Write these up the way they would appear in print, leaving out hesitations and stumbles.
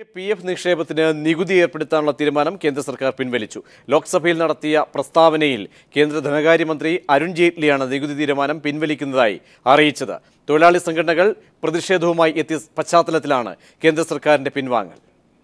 PF നിക്ഷേപത്തിന് നികുതി ഏർപ്പെടുത്താനുള്ള തീരുമാനം കേന്ദ്ര സർക്കാർ പിൻവലിച്ചു. ലോക്സഭയിൽ നടത്തിയ പ്രസ്താവനയിൽ കേന്ദ്ര ധനകാര്യമന്ത്രി അരുൺ ജെയ്റ്റ്ലിയാണ് നികുതി തീരുമാനം പിൻവലിക്കുന്നതായി അറിയിച്ചത്. തൊഴിലാളി സംഘടനകൾ പ്രതിഷേധവുമായി എത്തിയ പശ്ചാത്തലത്തിലാണ് കേന്ദ്ര സർക്കാരിന്റെ പിൻവാങ്ങൽ.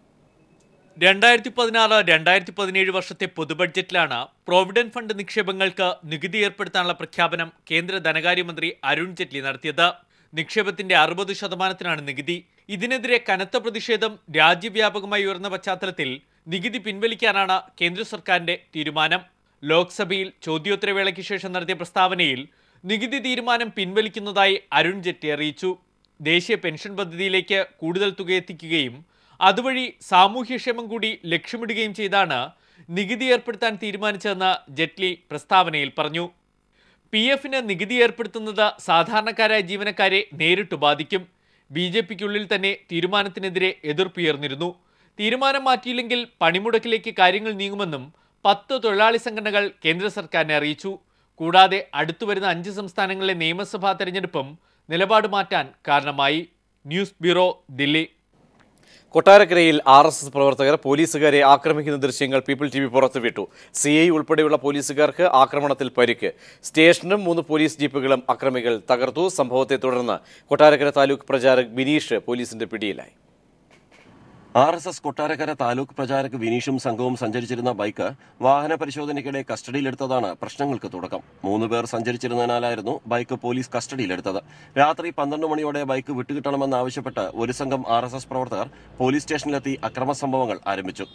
2016-2017 വർഷത്തെ പൊതുബഡ്ജറ്റിലാണ് പ്രോവിഡന്റ് ഫണ്ട് നിക്ഷേപങ്ങൾക്ക് നികുതി ഏർപ്പെടുത്താനുള്ള പ്രഖ്യാപനം കേന്ദ്ര ധനകാര്യമന്ത്രി അരുൺ ജെയ്റ്റ്ലി നടത്തിയത്. നിക്ഷേപത്തിന്റെ 60% നികുതി. ഇതിനെതിരെ കനത്ത പ്രതിഷേധം രാജ്യവ്യാപകമായി ഉയർന്ന പശ്ചാത്തലത്തിൽ നികുതി പിൻവലിക്കാനാണ് കേന്ദ്ര സർക്കാരിന്റെ തീരുമാനം. ലോക്സഭയിൽ ചോദ്യോത്തരവേളയ്ക്ക് ശേഷം നടത്തിയ പ്രസ്താവനയിൽ നികുതി തീരുമാനം പിൻവലിക്കുന്നതായി അരുൺ ജെയ്റ്റ്ലി അറിയിച്ചു. ദേശീയ പെൻഷൻ പദ്ധതിയിലേക്ക് കൂടുതൽ തുക എത്തിക്കുകയും അതുവഴി സാമൂഹ്യക്ഷേമം കൂടി ലക്ഷ്യമിടുകയും ചെയ്താണ് നികുതി ഏർപ്പെടുത്താൻ തീരുമാനിച്ചതെന്ന് ജെയ്റ്റ്ലി പ്രസ്താവനയിൽ പറഞ്ഞു. PFന് നികുതി ഏർപ്പെടുത്തുന്നത് സാധാരണക്കാരായ ജീവനക്കാരെ നേരിട്ട് ബാധിക്കും. BJPക്കുള്ളിൽ തന്നെ തീരുമാനത്തിനെതിരെ എതിർപ്പുയർന്നിരുന്നു. തീരുമാനം മാറ്റിയില്ലെങ്കിൽ പണിമുടക്കിലേക്ക് കാര്യങ്ങൾ നീങ്ങുമെന്നും 10 തൊഴിലാളി സംഘടനകൾ കേന്ദ്ര സർക്കാരിനെ അറിയിച്ചു. കൂടാതെ അടുത്തുവരുന്ന 5 സംസ്ഥാനങ്ങളിലെ നിയമസഭാ തെരഞ്ഞെടുപ്പും നിലപാട് മാറ്റാൻ കാരണമായി. News bureau, Delhi. കൊട്ടാരക്കരയിൽ RSS പ്രവർത്തകർ പോലീസുകാരെ ആക്രമിക്കുന്ന ദൃശ്യങ്ങൾ പീപ്പിൾ TV പുറത്തുവിട്ടു. CI ഉൾപ്പെടെയുള്ള പോലീസുകാർക്ക് ആക്രമണത്തിൽ പരിക്ക്. സ്റ്റേഷനും 3 പോലീസ് ജീപ്പുകളും അക്രമികൾ തകർത്തു. സംഭവത്തെ തുടർന്ന് കൊട്ടാരക്കര താലൂക്ക് പ്രചാരക് ബിനീഷ് പോലീസിന്റെ പിടിയിലായി. RSS കൊട്ടാരക്കര താലൂക്ക് പ്രചാരക് വിനീഷും സംഘവും സഞ്ചരിച്ചിരുന്ന ബൈക്ക് വാഹന പരിശോധനയ്ക്കിടെ കസ്റ്റഡിയിലെടുത്തതാണ് പ്രശ്നങ്ങൾക്ക് തുടക്കം. 3 പേർ സഞ്ചരിച്ചിരുന്നതിനാലായിരുന്നു ബൈക്ക് പോലീസ് കസ്റ്റഡിയിലെടുത്തത്. രാത്രി 12 മണിയോടെ ബൈക്ക് വിട്ടുകിട്ടണമെന്നാവശ്യപ്പെട്ട് ഒരു സംഘം RSS പ്രവർത്തകർ പോലീസ് സ്റ്റേഷനിലെത്തി അക്രമ സംഭവങ്ങൾ ആരംഭിച്ചു.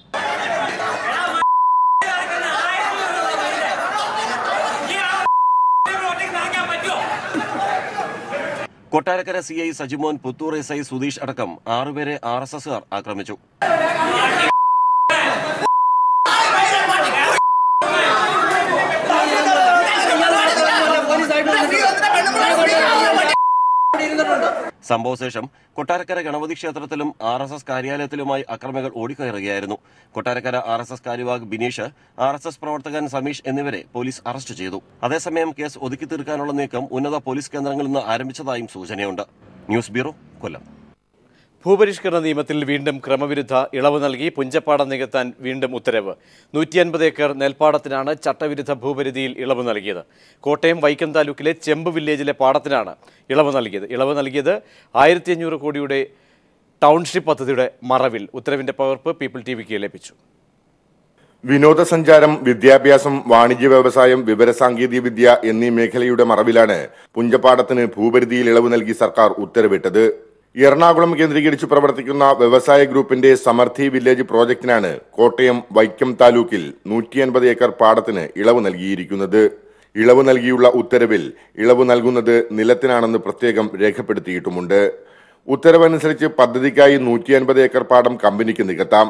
കൊട്ടാരക്കര CI സജിമോൻ, പുത്തൂർ SI സുധീഷ് അടക്കം 6 പേരെ RSSകാർ ആക്രമിച്ചു. സംഭവശേഷം കൊട്ടാരക്കര ഗണപതി ക്ഷേത്രത്തിലും RSS കാര്യാലയത്തിലുമായി അക്രമികൾ ഓടിക്കയറുകയായിരുന്നു. കൊട്ടാരക്കര RSS കാര്യവാഹ് ബിനീഷ്, RSS പ്രവർത്തകൻ സമീഷ് എന്നിവരെ പോലീസ് അറസ്റ്റ് ചെയ്തു. അതേസമയം കേസ് ഒതുക്കി തീർക്കാനുള്ള നീക്കം ഉന്നത പോലീസ് കേന്ദ്രങ്ങളിൽ നിന്ന് ആരംഭിച്ചതായും സൂചനയുണ്ട്. ന്യൂസ് ബ്യൂറോ, കൊല്ലം. ഭൂപരിഷ്കരണ നിയമത്തിൽ വീണ്ടും ക്രമവിരുദ്ധ ഇളവ് നൽകി പുഞ്ചപ്പാടം നികത്താൻ വീണ്ടും ഉത്തരവ്. 150 ഏക്കർ നെൽപ്പാടത്തിനാണ് ചട്ടവിരുദ്ധ ഭൂപരിധിയിൽ ഇളവ് നൽകിയത്. കോട്ടയം വൈക്കം താലൂക്കിലെ ചെമ്പ് വില്ലേജിലെ പാടത്തിനാണ് ഇളവ് നൽകിയത് 1500 കോടിയുടെ ടൗൺഷിപ്പ് പദ്ധതിയുടെ മറവിൽ. ഉത്തരവിന്റെ പകർപ്പ് പീപ്പിൾ TVക്ക് ലഭിച്ചു. വിനോദസഞ്ചാരം, വിദ്യാഭ്യാസം, വാണിജ്യ വ്യവസായം, വിവരസാങ്കേതിക വിദ്യ എന്നീ മേഖലയുടെ മറവിലാണ് പുഞ്ചപ്പാടത്തിന് ഭൂപരിധിയിൽ ഇളവ് നൽകി സർക്കാർ ഉത്തരവിട്ടത്. എറണാകുളം കേന്ദ്രീകരിച്ച് പ്രവർത്തിക്കുന്ന വ്യവസായ ഗ്രൂപ്പിന്റെ സമർത്ഥി വില്ലേജ് പ്രോജക്ടിനാണ് കോട്ടയം വൈക്കം താലൂക്കിൽ 150 ഏക്കർ പാടത്തിന് ഇളവ് നൽകിയിരിക്കുന്നത്. ഇളവ് നൽകിയുള്ള ഉത്തരവിൽ ഇളവ് നൽകുന്നത് നിലത്തിനാണെന്ന് പ്രത്യേകം രേഖപ്പെടുത്തിയിട്ടുമുണ്ട്. ഉത്തരവനുസരിച്ച് പദ്ധതിക്കായി 150 ഏക്കർ പാടം കമ്പനിക്ക് നികത്താം.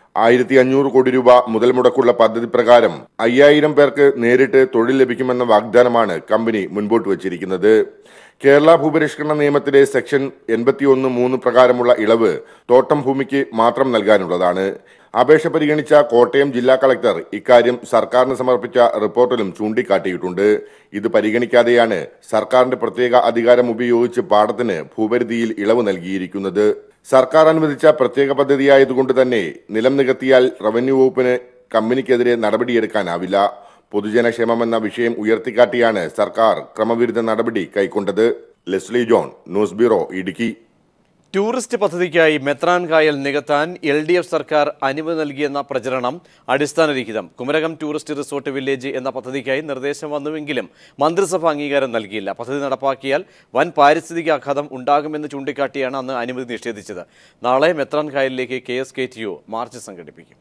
1500 കോടി രൂപ മുതൽ മുടക്കുള്ള പദ്ധതി പ്രകാരം 5000 പേർക്ക് നേരിട്ട് തൊഴിൽ ലഭിക്കുമെന്ന വാഗ്ദാനമാണ് കമ്പനി മുൻപോട്ട് വച്ചിരിക്കുന്നത്. കേരള ഭൂപരിഷ്കരണ നിയമത്തിലെ സെക്ഷൻ 81(3) പ്രകാരമുള്ള ഇളവ് തോട്ടം ഭൂമിക്ക് മാത്രം നൽകാനുള്ളതാണ്. അപേക്ഷ പരിഗണിച്ച കോട്ടയം ജില്ലാ കളക്ടർ ഇക്കാര്യം സർക്കാരിന് സമർപ്പിച്ച റിപ്പോർട്ടിലും ചൂണ്ടിക്കാട്ടിയിട്ടുണ്ട്. ഇത് പരിഗണിക്കാതെയാണ് സർക്കാരിന്റെ പ്രത്യേക അധികാരം ഉപയോഗിച്ച് പാടത്തിന് ഭൂപരിധിയിൽ ഇളവ് നൽകിയിരിക്കുന്നത്. സർക്കാർ അനുവദിച്ച പ്രത്യേക പദ്ധതിയായതുകൊണ്ട് തന്നെ നിലം നികത്തിയാൽ റവന്യൂ വകുപ്പിന് കമ്പനിക്കെതിരെ നടപടിയെടുക്കാനാവില്ല. പൊതുജനക്ഷേമമെന്ന വിഷയം ഉയർത്തിക്കാട്ടിയാണ് സർക്കാർ ക്രമവിരുദ്ധ നടപടി കൈക്കൊണ്ടത്. Leslie John, news bureau, Idukki. Tourist പദ്ധതിക്കായി മെത്രാൻ കായൽ നികത്താൻ LDF സർക്കാർ അനുമതി നൽകിയെന്ന പ്രചരണം അടിസ്ഥാനരഹിതം. കുമരകം ടൂറിസ്റ്റ് റിസോർട്ട് വില്ലേജ് എന്ന പദ്ധതിക്കായി നിർദ്ദേശം വന്നുവെങ്കിലും മന്ത്രിസഭ അംഗീകാരം നൽകിയില്ല. പദ്ധതി നടപ്പാക്കിയാൽ വൻ പാരിസ്ഥിതിക ആഘാതം ഉണ്ടാകുമെന്ന് ചൂണ്ടിക്കാട്ടിയാണ് അന്ന് അനുമതി നിഷേധിച്ചത്. നാളെ മെത്രാൻ കായലിലേക്ക് KSKTU മാർച്ച് സംഘടിപ്പിക്കും.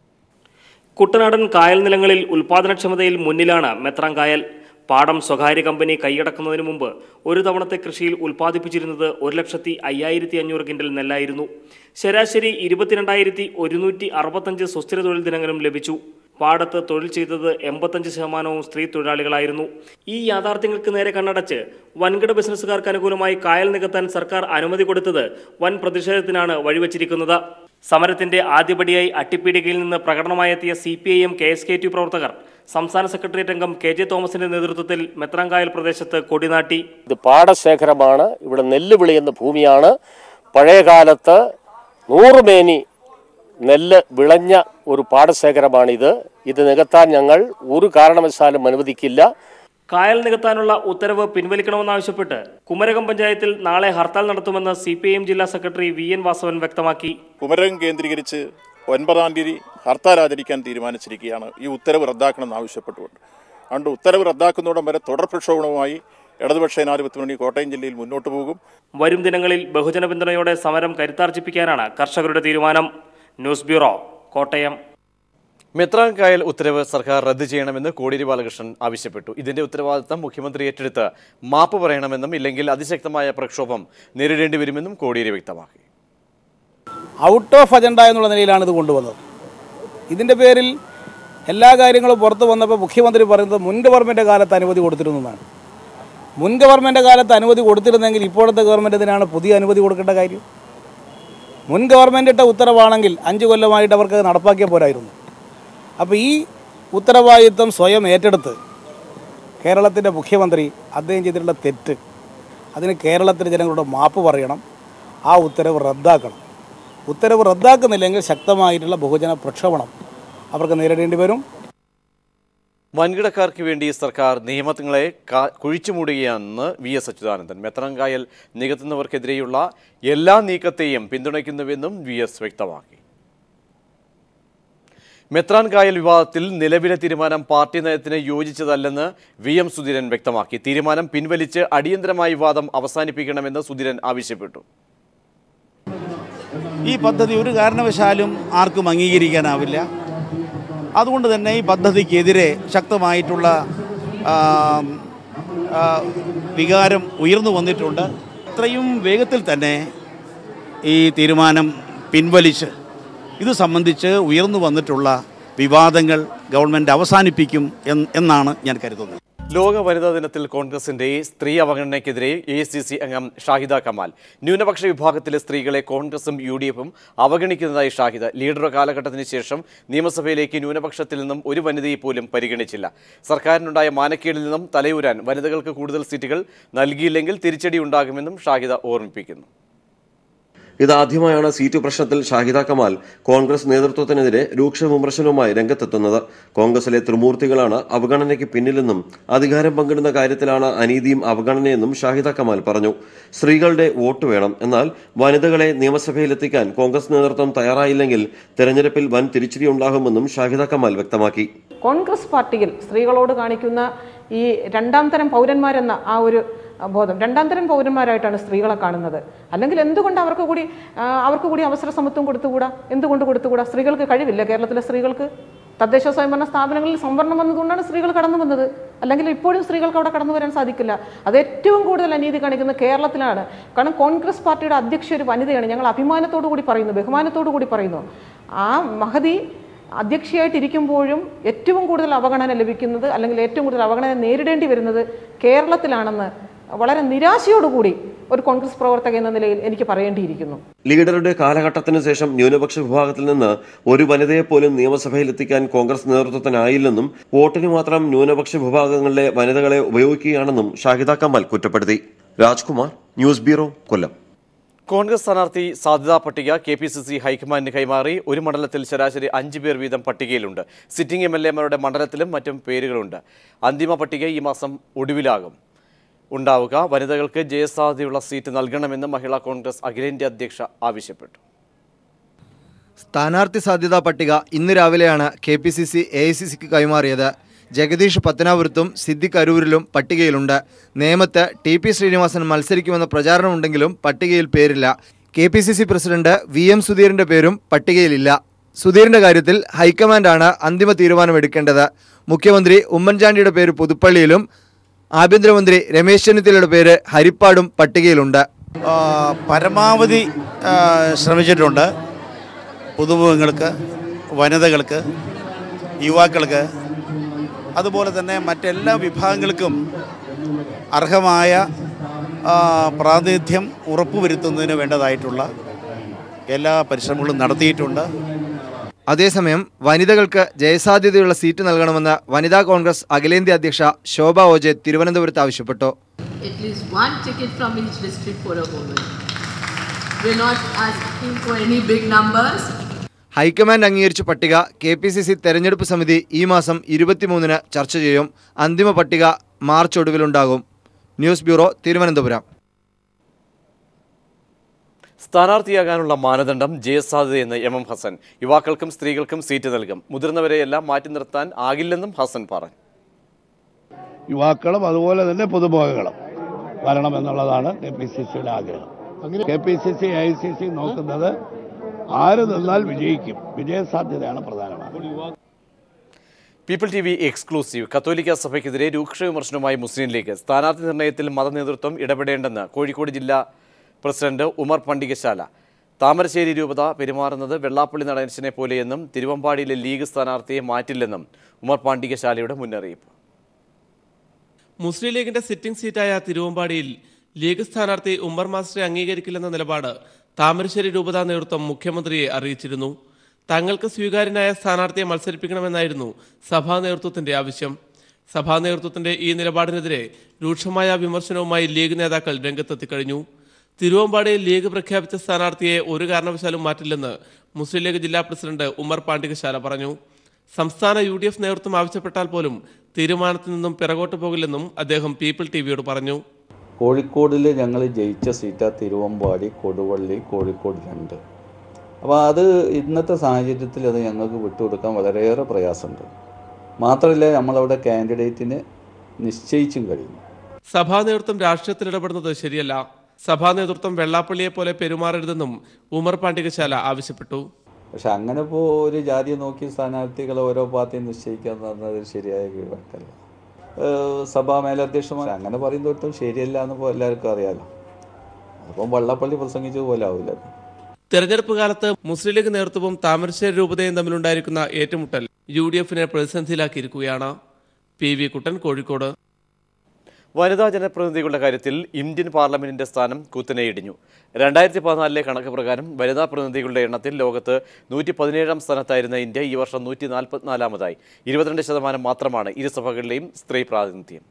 കുട്ടനാടൻ കായൽ നിലങ്ങളിൽ ഉൽപാദനക്ഷമതയിൽ മുന്നിലാണ് മെത്രാൻ കായൽ. പാടം സ്വകാര്യ കമ്പനി കൈയടക്കുന്നതിന് മുമ്പ് ഒരു തവണത്തെ കൃഷിയിൽ ഉൽപ്പാദിപ്പിച്ചിരുന്നത് 1,05,500 കിൻഡൽ നെല്ലായിരുന്നു. ശരാശരി 22,165 സുസ്ഥിര തൊഴിൽ ദിനങ്ങളും ലഭിച്ചു. പാടത്ത് തൊഴിൽ ചെയ്തത് 85% സ്ത്രീ തൊഴിലാളികളായിരുന്നു. ഈ യാഥാർത്ഥ്യങ്ങൾക്ക് നേരെ കണ്ണടച്ച് വൻകിട ബിസിനസ്സുകാർക്ക് അനുകൂലമായി കായൽ നികത്താൻ സർക്കാർ അനുമതി കൊടുത്തത് വൻ പ്രതിഷേധത്തിനാണ് വഴിവെച്ചിരിക്കുന്നത്. സമരത്തിന്റെ ആദ്യപടിയായി അട്ടിപ്പീടികയിൽ നിന്ന് പ്രകടനമായെത്തിയ CPIM KSKTU പ്രവർത്തകർ സംസ്ഥാന സെക്രട്ടേറിയറ്റ് അംഗം KJ തോമസിന്റെ നേതൃത്വത്തിൽ മെത്രാങ്കായൽ പ്രദേശത്ത് കൊടിനാട്ടി. ഇത് പാടശേഖരമാണ്, ഇവിടെ നെല്ല് വിളയുന്ന ഭൂമിയാണ്. പഴയ കാലത്ത് 100 മേനി നെല്ല് വിളഞ്ഞ ഒരു പാടശേഖരമാണിത്. ഇത് നികത്താൻ ഞങ്ങൾ ഒരു കാരണവശാലും അനുവദിക്കില്ല. കായൽ നികത്താനുള്ള ഉത്തരവ് പിൻവലിക്കണമെന്നാവശ്യപ്പെട്ട് കുമരകം പഞ്ചായത്തിൽ നാളെ ഹർത്താൽ നടത്തുമെന്ന് CPIM ജില്ലാ സെക്രട്ടറി VN വാസവൻ വ്യക്തമാക്കി. കുമരകം കേന്ദ്രീകരിച്ച് 9-ാം തീയതി ഹർത്താൽ ആചരിക്കാൻ തീരുമാനിച്ചിരിക്കുകയാണ്. ഈ ഉത്തരവ് റദ്ദാക്കണമെന്ന് ആവശ്യപ്പെട്ടുകൊണ്ട്. അതുകൊണ്ട് ഉത്തരവ് റദ്ദാക്കുന്നതോടം വരെ തുടർ പ്രക്ഷോഭവുമായി ഇടതുപക്ഷ ജനാധിപത്യ മുന്നണി കോട്ടയം ജില്ലയിൽ മുന്നോട്ട് പോകും. വരും ദിനങ്ങളിൽ ബഹുജന പിന്തുണയോടെ സമരം കരുത്താർജിപ്പിക്കാനാണ് കർഷകരുടെ തീരുമാനം. News bureau, Kottayam. മെത്രാൻ കായൽ ഉത്തരവ് സർക്കാർ റദ്ദ് ചെയ്യണമെന്ന് കോടിയേരി ബാലകൃഷ്ണൻ ആവശ്യപ്പെട്ടു. ഇതിന്റെ ഉത്തരവാദിത്തം മുഖ്യമന്ത്രി ഏറ്റെടുത്ത് മാപ്പ് പറയണമെന്നും ഇല്ലെങ്കിൽ അതിശക്തമായ പ്രക്ഷോഭം നേരിടേണ്ടി വരുമെന്നും കോടിയേരി വ്യക്തമാക്കി. ഔട്ട് ഓഫ് അജണ്ട എന്നുള്ള നിലയിലാണ് ഇത് കൊണ്ടുവന്നത്. ഇതിൻ്റെ പേരിൽ എല്ലാ കാര്യങ്ങളും പുറത്തു വന്നപ്പോൾ മുഖ്യമന്ത്രി പറയുന്നത് മുൻ ഗവൺമെൻറ് കാലത്ത് അനുമതി കൊടുത്തിരുന്നതാണ്. മുൻ ഗവൺമെൻറ് കാലത്ത് അനുമതി കൊടുത്തിരുന്നെങ്കിൽ ഇപ്പോഴത്തെ ഗവൺമെൻറ് ഇതിനാണ് പുതിയ അനുമതി കൊടുക്കേണ്ട കാര്യം? മുൻ ഗവൺമെൻറ് ഇട്ട ഉത്തരവാണെങ്കിൽ 5 കൊല്ലമായിട്ട് അവർക്ക് നടപ്പാക്കിയ പോരായിരുന്നു. അപ്പോൾ ഈ ഉത്തരവാദിത്വം സ്വയം ഏറ്റെടുത്ത് കേരളത്തിൻ്റെ മുഖ്യമന്ത്രി അദ്ദേഹം ചെയ്തിട്ടുള്ള തെറ്റ്, അതിന് കേരളത്തിലെ ജനങ്ങളുടെ മാപ്പ് പറയണം. ആ ഉത്തരവ് റദ്ദാക്കണം. ഉത്തരവ് റദ്ദാക്കുന്നില്ലെങ്കിൽ ശക്തമായിട്ടുള്ള ബഹുജന പ്രക്ഷോഭണം അവർക്ക് നേരിടേണ്ടി വരും. വൻകിടക്കാർക്ക് വേണ്ടി സർക്കാർ നിയമങ്ങളെ കുഴിച്ചുമൂടുകയാണെന്ന് VS അച്യുതാനന്ദൻ. മെത്രാൻ കായൽ നികത്തുന്നവർക്കെതിരെയുള്ള എല്ലാ നീക്കത്തെയും പിന്തുണയ്ക്കുന്നുവെന്നും VS വ്യക്തമാക്കി. മെത്രാൻ കായൽ വിവാദത്തിൽ നിലവിലെ തീരുമാനം പാർട്ടി നയത്തിന് യോജിച്ചതല്ലെന്ന് VM സുധീരൻ വ്യക്തമാക്കി. തീരുമാനം പിൻവലിച്ച് അടിയന്തരമായി വിവാദം അവസാനിപ്പിക്കണമെന്ന് സുധീരൻ ആവശ്യപ്പെട്ടു. ഈ പദ്ധതി ഒരു കാരണവശാലും ആർക്കും അംഗീകരിക്കാനാവില്ല. അതുകൊണ്ട് തന്നെ ഈ പദ്ധതിക്കെതിരെ ശക്തമായിട്ടുള്ള വികാരം ഉയർന്നു വന്നിട്ടുണ്ട്. ഇത്രയും വേഗത്തിൽ തന്നെ ഈ തീരുമാനം പിൻവലിച്ച് ഇത് സംബന്ധിച്ച് ഉയർന്നു വന്നിട്ടുള്ള വിവാദങ്ങൾ ഗവൺമെൻറ് അവസാനിപ്പിക്കും എന്നാണ് ഞാൻ കരുതുന്നത്. ലോക വനിതാ ദിനത്തിൽ കോൺഗ്രസിന്റെ സ്ത്രീ അവഗണനയ്ക്കെതിരെ AICC അംഗം ഷാഹിദ കമാൽ. ന്യൂനപക്ഷ വിഭാഗത്തിലെ സ്ത്രീകളെ കോൺഗ്രസും UDFും അവഗണിക്കുന്നതായി ഷാഹിദ. ലീഡർ കാലഘട്ടത്തിന് ശേഷം നിയമസഭയിലേക്ക് ന്യൂനപക്ഷത്തിൽ നിന്നും ഒരു വനിതയെ പോലും പരിഗണിച്ചില്ല. സർക്കാരിനുണ്ടായ മാനക്കേടിൽ നിന്നും തലയൂരാൻ വനിതകൾക്ക് കൂടുതൽ സീറ്റുകൾ നൽകിയില്ലെങ്കിൽ തിരിച്ചടി ഉണ്ടാകുമെന്നും ഷാഹിദ ഓർമ്മിപ്പിക്കുന്നു. ഇതാദ്യമായാണ് സീറ്റ് പ്രശ്നത്തിൽ ഷാഹിദ കമാൽ കോൺഗ്രസ് നേതൃത്വത്തിനെതിരെ രൂക്ഷ വിമർശനവുമായി രംഗത്തെത്തുന്നത്. കോൺഗ്രസിലെ ത്രിമൂർത്തികളാണ് അവഗണനയ്ക്ക് പിന്നിലെന്നും അധികാരം പങ്കിടുന്ന കാര്യത്തിലാണ് അനീതിയും അവഗണനയെന്നും ഷാഹിദ കമാൽ പറഞ്ഞു. സ്ത്രീകളുടെ വോട്ട് വേണം, എന്നാൽ വനിതകളെ നിയമസഭയിലെത്തിക്കാൻ കോൺഗ്രസ് നേതൃത്വം തയ്യാറായില്ലെങ്കിൽ തെരഞ്ഞെടുപ്പിൽ വൻ തിരിച്ചടി ഉണ്ടാകുമെന്നും ഷാഹിദ കമാൽ വ്യക്തമാക്കി. കോൺഗ്രസ് പാർട്ടിയിൽ സ്ത്രീകളോട് കാണിക്കുന്ന ഈ രണ്ടാം തരം പൗരന്മാരെന്ന ആ ഒരു ബോധം, രണ്ടാം തരം പൗരന്മാരായിട്ടാണ് സ്ത്രീകളെ കാണുന്നത്. അല്ലെങ്കിൽ എന്തുകൊണ്ട് അവർക്ക് കൂടി അവസര സമത്വം കൊടുത്തുകൂടാ? എന്തുകൊണ്ട് കൊടുത്തുകൂടാ? സ്ത്രീകൾക്ക് കഴിവില്ല? കേരളത്തിലെ സ്ത്രീകൾക്ക് തദ്ദേശ സ്വയംഭരണ സ്ഥാപനങ്ങളിൽ സംവരണം വന്നതുകൊണ്ടാണ് സ്ത്രീകൾ കടന്നു വന്നത്. അല്ലെങ്കിൽ ഇപ്പോഴും സ്ത്രീകൾക്ക് അവിടെ കടന്നു വരാൻ സാധിക്കില്ല. അത് ഏറ്റവും കൂടുതൽ അനീതി കാണിക്കുന്നത് കേരളത്തിലാണ്. കാരണം കോൺഗ്രസ് പാർട്ടിയുടെ അധ്യക്ഷ ഒരു വനിതയാണ്. ഞങ്ങൾ അഭിമാനത്തോടു കൂടി പറയുന്നു, ബഹുമാനത്തോടു കൂടി പറയുന്നു. ആ മഹതി അധ്യക്ഷയായിട്ടിരിക്കുമ്പോഴും ഏറ്റവും കൂടുതൽ അവഗണന ലഭിക്കുന്നത്, അല്ലെങ്കിൽ ഏറ്റവും കൂടുതൽ അവഗണന നേരിടേണ്ടി വരുന്നത് കേരളത്തിലാണെന്ന് വളരെ നിരാശയോടുകൂടി ഒരു കോൺഗ്രസ് പ്രവർത്തക എന്ന നിലയിൽ എനിക്ക് പറയേണ്ടിയിരിക്കുന്നു. ലീഡറുടെ കാലഘട്ടത്തിന് ശേഷം ന്യൂനപക്ഷ വിഭാഗത്തിൽ നിന്ന് ഒരു വനിതയെ പോലും നിയമസഭയിൽ എത്തിക്കാൻ കോൺഗ്രസ് നേതൃത്വത്തിനായില്ലെന്നും വോട്ടിന് മാത്രം ന്യൂനപക്ഷ വിഭാഗങ്ങളിലെ വനിതകളെ ഉപയോഗിക്കുകയാണെന്നും ഷാഹിദ കമാൽ കുറ്റപ്പെടുത്തി. Rajkumar, news bureau, Kollam. കോൺഗ്രസ് സ്ഥാനാർത്ഥി സാധ്യതാ പട്ടിക KPCC ഹൈക്കമാൻഡിന് കൈമാറി. ഒരു മണ്ഡലത്തിൽ ശരാശരി 5 പേർ വീതം പട്ടികയിലുണ്ട്. സിറ്റിംഗ് MLAമാരുടെ മണ്ഡലത്തിലും മറ്റും പേരുകളുണ്ട്. അന്തിമ പട്ടിക ഈ മാസം ഒടുവിലാകും ഉണ്ടാവുക. വനിതകൾക്ക് ജയസാധ്യതയുള്ള സീറ്റ് നൽകണമെന്ന് മഹിളാ കോൺഗ്രസ് അഖിലേന്ത്യാ അധ്യക്ഷ ആവശ്യപ്പെട്ടു. സ്ഥാനാർത്ഥി സാധ്യതാ പട്ടിക ഇന്ന് രാവിലെയാണ് KPCC AICCക്ക് കൈമാറിയത്. ജഗദീഷ് പത്തനാപുരത്തും സിദ്ദിഖ് അരൂരിലും പട്ടികയിലുണ്ട്. നേമത്ത് TP ശ്രീനിവാസൻ മത്സരിക്കുമെന്ന പ്രചാരണമുണ്ടെങ്കിലും പട്ടികയിൽ പേരില്ല. KPCC പ്രസിഡന്റ് VM സുധീറിന്റെ പേരും പട്ടികയിലില്ല. സുധീറിന്റെ കാര്യത്തിൽ ഹൈക്കമാൻഡാണ് അന്തിമ തീരുമാനമെടുക്കേണ്ടത്. മുഖ്യമന്ത്രി ഉമ്മൻചാണ്ടിയുടെ പേര് പുതുപ്പള്ളിയിലും ആഭ്യന്തരമന്ത്രി രമേശ് ചെന്നിത്തലയുടെ പേര് ഹരിപ്പാടും പട്ടികയിലുണ്ട്. പരമാവധി ശ്രമിച്ചിട്ടുണ്ട്. പുതുമുഖങ്ങൾക്ക്, വനിതകൾക്ക്, യുവാക്കൾക്ക്, അതുപോലെ തന്നെ മറ്റെല്ലാ വിഭാഗങ്ങൾക്കും അർഹമായ പ്രാതിനിധ്യം ഉറപ്പുവരുത്തുന്നതിന് വേണ്ടതായിട്ടുള്ള എല്ലാ പരിശ്രമങ്ങളും നടത്തിയിട്ടുണ്ട്. അതേസമയം വനിതകൾക്ക് ജയസാധ്യതയുള്ള സീറ്റ് നൽകണമെന്ന് വനിതാ കോൺഗ്രസ് അഖിലേന്ത്യാ അധ്യക്ഷ ശോഭ ഓജെ തിരുവനന്തപുരത്ത് ആവശ്യപ്പെട്ടു. ഹൈക്കമാൻഡ് അംഗീകരിച്ച പട്ടിക KPCC തെരഞ്ഞെടുപ്പ് സമിതി ഈ മാസം 23-ന് ചർച്ച ചെയ്യും. അന്തിമ പട്ടിക മാർച്ച് ഒടുവിലുണ്ടാകും. News bureau, Thiruvananthapuram. സ്ഥാനാർത്ഥിയാകാനുള്ള മാനദണ്ഡം ജയസാധ്യതയെന്ന് MM ഹസൻ. യുവാക്കൾക്കും സ്ത്രീകൾക്കും സീറ്റ് നൽകും. മുതിർന്നവരെയെല്ലാം മാറ്റി നിർത്താൻ ആകില്ലെന്നും ഹസൻ പറഞ്ഞു. യുവാക്കളും അതുപോലെ തന്നെ പുതുമുഖങ്ങളും വരണമെന്നുള്ളതാണ് KPCCയുടെ ആഗ്രഹം. KPCC AICC നോക്കുന്നത് ആര് നിന്നാൽ വിജയിക്കും, വിജയസാധ്യതയാണ് പ്രധാനമാണ്. People TV exclusive. കത്തോലിക്ക സഭയ്ക്കെതിരെ രൂക്ഷ വിമർശനവുമായി മുസ്ലിം ലീഗ്. സ്ഥാനാർത്ഥി നിർണയത്തിൽ മതനേതൃത്വം ഇടപെടേണ്ടെന്ന് കോഴിക്കോട് ജില്ലാ പ്രസിഡന്റ് ഉമർ പണ്ടികശാല. താമരശ്ശേരി രൂപത പെരുമാറുന്നത് വെള്ളാപ്പള്ളി നടേശനെ പോലെയെന്നും തിരുവമ്പാടിയിലെ ലീഗ് സ്ഥാനാർത്ഥിയെ മാറ്റില്ലെന്നും ഉമർ പണ്ടികശാലയുടെ മുന്നറിയിപ്പ്. മുസ്ലിം ലീഗിന്റെ സിറ്റിംഗ് സീറ്റായ തിരുവമ്പാടിയിൽ ലീഗ് സ്ഥാനാർത്ഥി ഉമ്മർ മാസ്റ്ററെ അംഗീകരിക്കില്ലെന്ന നിലപാട് താമരശ്ശേരി രൂപത നേതൃത്വം മുഖ്യമന്ത്രിയെ അറിയിച്ചിരുന്നു. തങ്ങൾക്ക് സ്വീകാര്യനായ സ്ഥാനാർത്ഥിയെ മത്സരിപ്പിക്കണമെന്നായിരുന്നു സഭാ നേതൃത്വത്തിന്റെ ആവശ്യം. സഭാ നേതൃത്വത്തിന്റെ ഈ നിലപാടിനെതിരെ രൂക്ഷമായ വിമർശനവുമായി ലീഗ് നേതാക്കൾ രംഗത്തെത്തിക്കഴിഞ്ഞു. തിരുവമ്പാടിയിൽ ലീഗ് പ്രഖ്യാപിച്ച സ്ഥാനാർത്ഥിയെ ഒരു കാരണവശാലും മാറ്റില്ലെന്ന് മുസ്ലിം ലീഗ് ജില്ലാ പ്രസിഡന്റ് ഉമർ പാണ്ടികശാല പറഞ്ഞു. സംസ്ഥാന UDF നേതൃത്വം ആവശ്യപ്പെട്ടാൽ പോലും തീരുമാനത്തിൽ നിന്നും പിറകോട്ട് പോകില്ലെന്നും അദ്ദേഹം പീപ്പിൾ TVയോട് പറഞ്ഞു. കോഴിക്കോടിൽ ഞങ്ങൾ ജയിച്ച സീറ്റാ തിരുവമ്പാടി, കൊടുവള്ളി, കോഴിക്കോട് 2. അപ്പോൾ അത് ഇന്നത്തെ സാഹചര്യത്തിൽ അത് ഞങ്ങൾക്ക് വിട്ടുകൊടുക്കാൻ വളരെയേറെ പ്രയാസമുണ്ട്. മാത്രമല്ല നമ്മളവിടെ കാൻഡിഡേറ്റിനെ നിശ്ചയിച്ചും കഴിയും. സഭാ നേതൃത്വം രാഷ്ട്രീയത്തിൽ ഇടപെടുന്നത് ശരിയല്ല. സഭാ നേതൃത്വം വെള്ളാപ്പള്ളിയെ പോലെ പെരുമാറരുതെന്നും ഉമർ പാണ്ടികശാല ആവശ്യപ്പെട്ടു. പക്ഷെ അങ്ങനെ ഇപ്പോൾ ഒരു ജാതിയെ നോക്കി സ്ഥാനാർത്ഥികളെ ഓരോ പാർട്ടിയും നിശ്ചയിക്കുക എന്ന് പറഞ്ഞത് ശരിയായ കീഴ്വഴക്കല്ല. സഭാ മേലധ്യക്ഷന്മാർ അങ്ങനെ പറയുന്നതൊട്ടും ശരിയല്ല എന്ന് എല്ലാവർക്കും അറിയാലോ. അപ്പം വെള്ളാപ്പള്ളി പ്രസംഗിച്ചത് പോലെ ആവില്ല. തെരഞ്ഞെടുപ്പ് കാലത്ത് മുസ്ലിം ലീഗ് നേതൃത്വവും താമരശ്ശേരി രൂപതയും തമ്മിലുണ്ടായിരിക്കുന്ന ഏറ്റുമുട്ടൽ UDFനെ പ്രതിസന്ധിയിലാക്കിയിരിക്കുകയാണ്. PV കുട്ടൻ, കോഴിക്കോട്. വനിതാ ജനപ്രതിനിധികളുടെ കാര്യത്തിൽ ഇന്ത്യൻ പാർലമെന്റിന്റെ സ്ഥാനം കുത്തനെ ഇടിഞ്ഞു. 2014 കണക്ക് പ്രകാരം വനിതാ പ്രതിനിധികളുടെ എണ്ണത്തിൽ ലോകത്ത് 117-ാം സ്ഥാനത്തായിരുന്ന ഇന്ത്യ ഈ വർഷം 144-ാമതായി. 22% മാത്രമാണ് ഇരുസഭകളിലെയും സ്ത്രീ പ്രാതിനിധ്യം.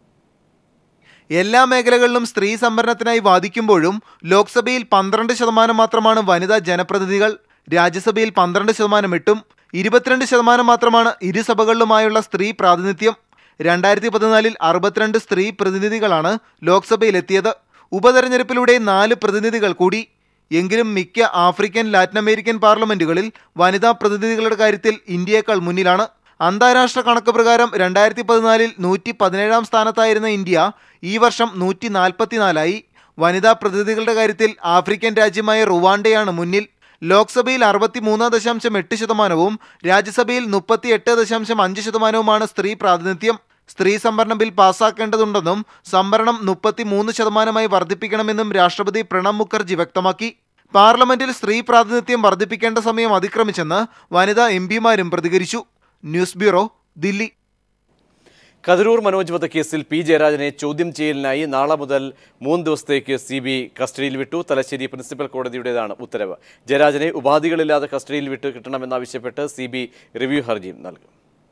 എല്ലാ മേഖലകളിലും സ്ത്രീ സംവരണത്തിനായി വാദിക്കുമ്പോഴും ലോക്സഭയിൽ 12% മാത്രമാണ് വനിതാ ജനപ്രതിനിധികൾ. രാജ്യസഭയിൽ 12% 22% മാത്രമാണ് ഇരുസഭകളിലുമായുള്ള സ്ത്രീ പ്രാതിനിധ്യം. 2014 62 സ്ത്രീ പ്രതിനിധികളാണ് ലോക്സഭയിലെത്തിയത്. ഉപതെരഞ്ഞെടുപ്പിലൂടെ 4 പ്രതിനിധികൾ കൂടി. എങ്കിലും മിക്ക ആഫ്രിക്കൻ, ലാറ്റിൻ അമേരിക്കൻ പാർലമെന്റുകളിൽ വനിതാ പ്രതിനിധികളുടെ കാര്യത്തിൽ ഇന്ത്യയേക്കാൾ മുന്നിലാണ്. അന്താരാഷ്ട്ര കണക്ക് പ്രകാരം 2014 117-ാം സ്ഥാനത്തായിരുന്ന ഇന്ത്യ ഈ വർഷം 144-ആയി. വനിതാ പ്രതിനിധികളുടെ കാര്യത്തിൽ ആഫ്രിക്കൻ രാജ്യമായ റുവാണ്ടയാണ് മുന്നിൽ. ലോക്സഭയിൽ 63.8%, രാജ്യസഭയിൽ 38.5%മാണ് സ്ത്രീ പ്രാതിനിധ്യം. സ്ത്രീ സംവരണ ബിൽ പാസാക്കേണ്ടതുണ്ടെന്നും സംവരണം 33% വർദ്ധിപ്പിക്കണമെന്നും രാഷ്ട്രപതി പ്രണബ് മുഖർജി വ്യക്തമാക്കി. പാർലമെന്റിൽ സ്ത്രീ പ്രാതിനിധ്യം വർദ്ധിപ്പിക്കേണ്ട സമയം അതിക്രമിച്ചെന്ന് വനിതാ MP-മാരും പ്രതികരിച്ചു. News bureau, Delhi. കതിരൂർ മനോജ് വധക്കേസിൽ P. ജയരാജനെ ചോദ്യം ചെയ്യലിനായി നാളെ മുതൽ 3 ദിവസത്തേക്ക് CBI കസ്റ്റഡിയിൽ വിട്ടു. തലശ്ശേരി പ്രിൻസിപ്പൽ കോടതിയുടേതാണ് ഉത്തരവ്. ജയരാജനെ ഉപാധികളില്ലാതെ കസ്റ്റഡിയിൽ വിട്ടു കിട്ടണമെന്നാവശ്യപ്പെട്ട് CBI റിവ്യൂ ഹർജിയും നൽകും.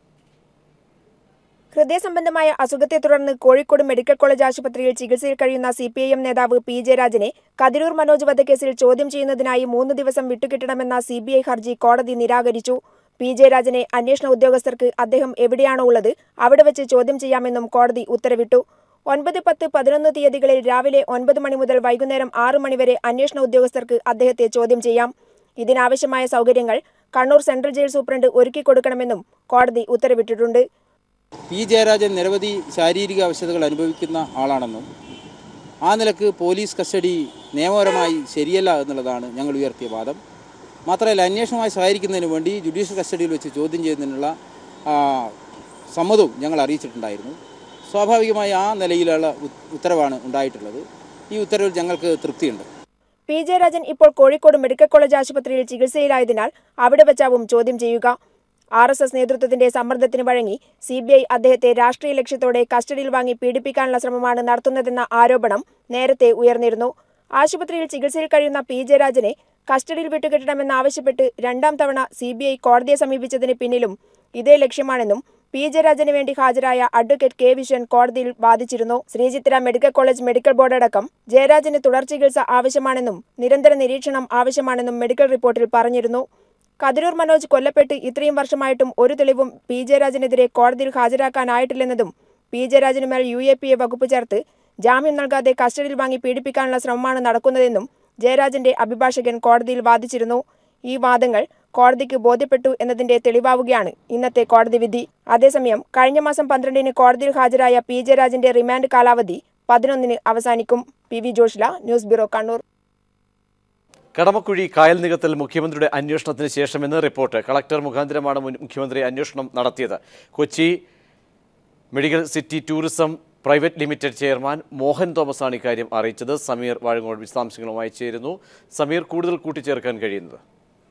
ഹൃദയസംബന്ധമായ അസുഖത്തെ തുടർന്ന് കോഴിക്കോട് മെഡിക്കൽ കോളേജ് ആശുപത്രിയിൽ ചികിത്സയിൽ കഴിയുന്ന CPIM നേതാവ് P. ജയരാജനെ കതിരൂർ മനോജ് വധക്കേസിൽ ചോദ്യം ചെയ്യുന്നതിനായി 3 ദിവസം വിട്ടുകിട്ടണമെന്ന CBI ഹർജി കോടതി നിരാകരിച്ചു. P. ജയരാജനെ അന്വേഷണ ഉദ്യോഗസ്ഥർക്ക് അദ്ദേഹം എവിടെയാണോ ഉള്ളത് അവിടെ വെച്ച് ചോദ്യം ചെയ്യാമെന്നും കോടതി ഉത്തരവിട്ടു. 9, 10, 11 തീയതികളിൽ രാവിലെ 9 മണി മുതൽ വൈകുന്നേരം 6 മണി വരെ അന്വേഷണ ഉദ്യോഗസ്ഥർക്ക് അദ്ദേഹത്തെ ചോദ്യം ചെയ്യാം. ഇതിനാവശ്യമായ സൗകര്യങ്ങൾ കണ്ണൂർ സെൻട്രൽ ജയിൽ സൂപ്രണ്ട് ഒരുക്കിക്കൊടുക്കണമെന്നും കോടതി ഉത്തരവിട്ടിട്ടുണ്ട്. P. ജയരാജൻ നിരവധി ശാരീരിക അവശതകൾ അനുഭവിക്കുന്ന ആളാണെന്നും ആ നിലക്ക് പോലീസ് കസ്റ്റഡി നിയമപരമായി ശരിയല്ല എന്നുള്ളതാണ് ഞങ്ങൾ ഉയർത്തിയ വാദം. മാത്രമല്ല, അന്വേഷണവുമായി സഹകരിക്കുന്നതിന് വേണ്ടി ജുഡീഷ്യൽ കസ്റ്റഡിയിൽ വെച്ച് ചോദ്യം ചെയ്യുന്നതിനുള്ള സമ്മതവും ഞങ്ങൾ അറിയിച്ചിട്ടുണ്ടായിരുന്നു. സ്വാഭാവികമായി ആ നിലയിലുള്ള ഉത്തരവാണ് ഉണ്ടായിട്ടുള്ളത്. ഈ ഉത്തരവിൽ ഞങ്ങൾക്ക് തൃപ്തിയുണ്ട്. P. ജയരാജൻ ഇപ്പോൾ കോഴിക്കോട് മെഡിക്കൽ കോളേജ് ആശുപത്രിയിൽ ചികിത്സയിലായതിനാൽ അവിടെ വെച്ചാവും ചോദ്യം ചെയ്യുക. RSS നേതൃത്വത്തിന്റെ സമ്മർദ്ദത്തിന് വഴങ്ങി CBI അദ്ദേഹത്തെ രാഷ്ട്രീയ ലക്ഷ്യത്തോടെ കസ്റ്റഡിയിൽ വാങ്ങി പീഡിപ്പിക്കാനുള്ള ശ്രമമാണ് നടത്തുന്നതെന്ന ആരോപണം നേരത്തെ ഉയർന്നിരുന്നു. ആശുപത്രിയിൽ ചികിത്സയിൽ കഴിയുന്ന P. ജയരാജനെ കസ്റ്റഡിയിൽ വിട്ടുകിട്ടണമെന്നാവശ്യപ്പെട്ട് 2ാം തവണ CBI കോടതിയെ സമീപിച്ചതിന് പിന്നിലും ഇതേ ലക്ഷ്യമാണെന്നും P. ജയരാജന് വേണ്ടി ഹാജരായ അഡ്വക്കേറ്റ് K. വിശ്വൻ കോടതിയിൽ വാദിച്ചിരുന്നു. Sreechitra medical college medical board അടക്കം ജയരാജന് തുടർ ചികിത്സ ആവശ്യമാണെന്നും നിരന്തര നിരീക്ഷണം ആവശ്യമാണെന്നും മെഡിക്കൽ റിപ്പോർട്ടിൽ പറഞ്ഞിരുന്നു. കതിരൂർ മനോജ് കൊല്ലപ്പെട്ട് ഇത്രയും വർഷമായിട്ടും ഒരു തെളിവും പി ജയരാജനെതിരെ കോടതിയിൽ ഹാജരാക്കാനായിട്ടില്ലെന്നതും പി ജയരാജനുമേൽ UAPA വകുപ്പ് ചേർത്ത് ജാമ്യം നൽകാതെ കസ്റ്റഡിയിൽ വാങ്ങി പീഡിപ്പിക്കാനുള്ള ശ്രമമാണ് നടക്കുന്നതെന്നും ജയരാജന്റെ അഭിഭാഷകൻ കോടതിയിൽ വാദിച്ചിരുന്നു. ഈ വാദങ്ങൾ കോടതിക്ക് ബോധ്യപ്പെട്ടു എന്നതിന്റെ തെളിവാവുകയാണ് ഇന്നത്തെ കോടതി വിധി. അതേസമയം കഴിഞ്ഞ മാസം 12-ന് കോടതിയിൽ ഹാജരായ പി ജയരാജന്റെ റിമാൻഡ് കാലാവധി 11-ന് അവസാനിക്കും. PV Joshila, news bureau, Kannur. Kadamakkuzhi കായൽ നികത്തൽ മുഖ്യമന്ത്രിയുടെ അന്വേഷണത്തിന് ശേഷമെന്ന് റിപ്പോർട്ട്. കളക്ടർ മുഖാന്തരമാണ് മുഖ്യമന്ത്രി അന്വേഷണം നടത്തിയത്. Kochi medical city tourism private limited chairman Mohan തോമസാണ് ഇക്കാര്യം അറിയിച്ചത്. സമീർ വാഴങ്ങോട് വിശദാംശങ്ങളുമായി ചേരുന്നു. സമീർ, കൂടുതൽ കൂട്ടിച്ചേർക്കാൻ കഴിയുന്നത്?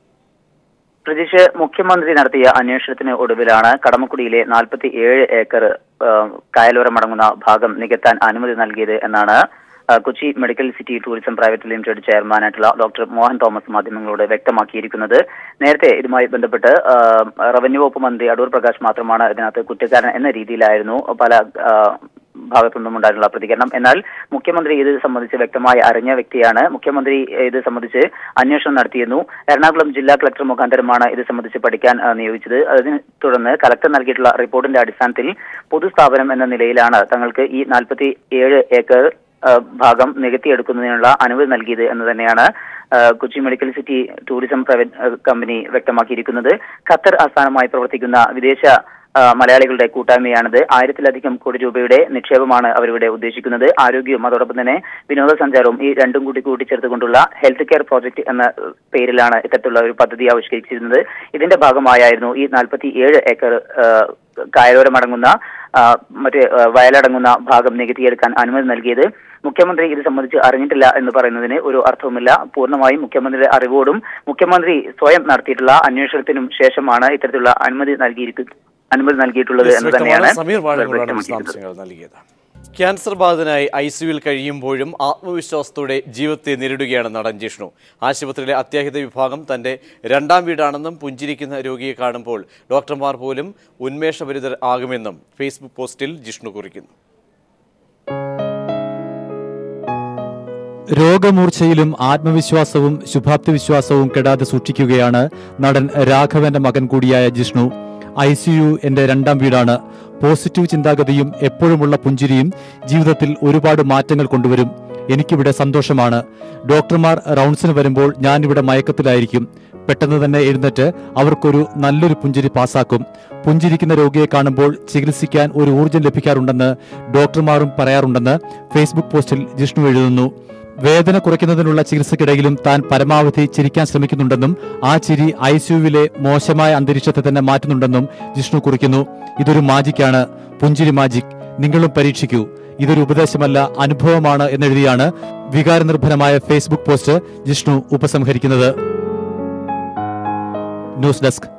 പ്രതീക്ഷ, മുഖ്യമന്ത്രി നടത്തിയ അന്വേഷണത്തിന് ഒടുവിലാണ് കടമക്കുടിയിലെ 47 ഏക്കർ കായലോരമടങ്ങുന്ന ഭാഗം നികത്താൻ അനുമതി നൽകിയത് എന്നാണ് Kochi medical city tourism private limited ചെയർമാനായിട്ടുള്ള ഡോക്ടർ മോഹൻ തോമസ് മാധ്യമങ്ങളോട് വ്യക്തമാക്കിയിരിക്കുന്നത്. നേരത്തെ ഇതുമായി ബന്ധപ്പെട്ട് റവന്യൂ വകുപ്പ് മന്ത്രി അടൂർ പ്രകാശ് മാത്രമാണ് ഇതിനകത്ത് കുറ്റക്കാരൻ എന്ന രീതിയിലായിരുന്നു പല ഭാഗത്തുനിന്നും ഉണ്ടായിട്ടുള്ള പ്രതികരണം. എന്നാൽ മുഖ്യമന്ത്രി ഇത് സംബന്ധിച്ച് വ്യക്തമായി അറിഞ്ഞ വ്യക്തിയാണ്. മുഖ്യമന്ത്രി ഇത് സംബന്ധിച്ച് അന്വേഷണം നടത്തിയിരുന്നു. എറണാകുളം ജില്ലാ കളക്ടർ മുഖാന്തരമാണ് ഇത് സംബന്ധിച്ച് പഠിക്കാൻ നിയോഗിച്ചത്. അതിനെ തുടർന്ന് കളക്ടർ നൽകിയിട്ടുള്ള റിപ്പോർട്ടിന്റെ അടിസ്ഥാനത്തിൽ പൊതുസ്ഥാപനം എന്ന നിലയിലാണ് തങ്ങൾക്ക് ഈ 47 ഏക്കർ ഭാഗം നികത്തിയെടുക്കുന്നതിനുള്ള അനുമതി നൽകിയത് എന്ന് തന്നെയാണ് Kochi medical city tourism private company വ്യക്തമാക്കിയിരിക്കുന്നത്. ഖത്തർ ആസ്ഥാനമായി പ്രവർത്തിക്കുന്ന വിദേശ മലയാളികളുടെ കൂട്ടായ്മയാണിത്. 1000-ലധികം കോടി രൂപയുടെ നിക്ഷേപമാണ് അവരിവിടെ ഉദ്ദേശിക്കുന്നത്. ആരോഗ്യവും അതോടൊപ്പം തന്നെ വിനോദസഞ്ചാരവും ഈ രണ്ടും കൂടി കൂട്ടിച്ചേർത്തുകൊണ്ടുള്ള ഹെൽത്ത് കെയർ പ്രോജക്ട് എന്ന പേരിലാണ് ഇത്തരത്തിലുള്ള ഒരു പദ്ധതി ആവിഷ്കരിച്ചിരുന്നത്. ഇതിന്റെ ഭാഗമായായിരുന്നു ഈ 47 ഏക്കർ കായലോരമടങ്ങുന്ന മറ്റ് വയലടങ്ങുന്ന ഭാഗം നികത്തിയെടുക്കാൻ അനുമതി നൽകിയത്. മുഖ്യമന്ത്രി ഇത് സംബന്ധിച്ച് അറിഞ്ഞിട്ടില്ല എന്ന് പറയുന്നതിന് ഒരു അർത്ഥവുമില്ല. പൂർണ്ണമായും മുഖ്യമന്ത്രിയുടെ അറിവോടും മുഖ്യമന്ത്രി സ്വയം നടത്തിയിട്ടുള്ള അന്വേഷണത്തിനും ശേഷമാണ് ഇത്തരത്തിലുള്ള അനുമതി നൽകിയിട്ടുള്ളത് എന്ന് തന്നെയാണ് നൽകിയത്. ക്യാൻസർ ബാധിതനായി ICUവിൽ കഴിയുമ്പോഴും ആത്മവിശ്വാസത്തോടെ ജീവിതത്തെ നേരിടുകയാണ് നടൻ ജിഷ്ണു. ആശുപത്രിയിലെ അത്യാഹിത വിഭാഗം തന്റെ രണ്ടാം വീടാണെന്നും പുഞ്ചിരിക്കുന്ന രോഗിയെ കാണുമ്പോൾ ഡോക്ടർമാർ പോലും ഉന്മേഷഭരിതർ ആകുമെന്നും ഫേസ്ബുക്ക് പോസ്റ്റിൽ ജിഷ്ണു കുറിക്കുന്നു. രോഗമൂർച്ചയിലും ആത്മവിശ്വാസവും ശുഭാപ്തി വിശ്വാസവും കെടാതെ സൂക്ഷിക്കുകയാണ് നടൻ രാഘവന്റെ മകൻ കൂടിയായ ജിഷ്ണു. ICU എന്റെ രണ്ടാം വീടാണ്. പോസിറ്റീവ് ചിന്താഗതിയും എപ്പോഴുമുള്ള പുഞ്ചിരിയും ജീവിതത്തിൽ ഒരുപാട് മാറ്റങ്ങൾ കൊണ്ടുവരും. എനിക്കിവിടെ സന്തോഷമാണ്. ഡോക്ടർമാർ റൗണ്ട്സിന് വരുമ്പോൾ ഞാനിവിടെ മയക്കത്തിലായിരിക്കും. പെട്ടെന്ന് തന്നെ എഴുന്നേറ്റ് അവർക്കൊരു നല്ലൊരു പുഞ്ചിരി പാസാക്കും. പുഞ്ചിരിക്കുന്ന രോഗിയെ കാണുമ്പോൾ ചികിത്സിക്കാൻ ഒരു ഊർജ്ജം ലഭിക്കാറുണ്ടെന്ന് ഡോക്ടർമാരും പറയാറുണ്ടെന്ന് ഫേസ്ബുക്ക് പോസ്റ്റിൽ ജിഷ്ണു എഴുതുന്നു. വേദന കുറയ്ക്കുന്നതിനുള്ള ചികിത്സയ്ക്കിടയിലും താൻ പരമാവധി ചിരിക്കാൻ ശ്രമിക്കുന്നുണ്ടെന്നും ആ ചിരി ICUവിലെ മോശമായ അന്തരീക്ഷത്തെ തന്നെ മാറ്റുന്നുണ്ടെന്നും ജിഷ്ണു കുറിക്കുന്നു. ഇതൊരു മാജിക്കാണ്, പുഞ്ചിരി മാജിക്. നിങ്ങളും പരീക്ഷിക്കൂ. ഇതൊരു ഉപദേശമല്ല, അനുഭവമാണ് എന്നെഴുതിയാണ് വികാരനിർഭരമായ ഫേസ്ബുക്ക് പോസ്റ്റ് ജിഷ്ണു ഉപസംഹരിക്കുന്നത്. News desk.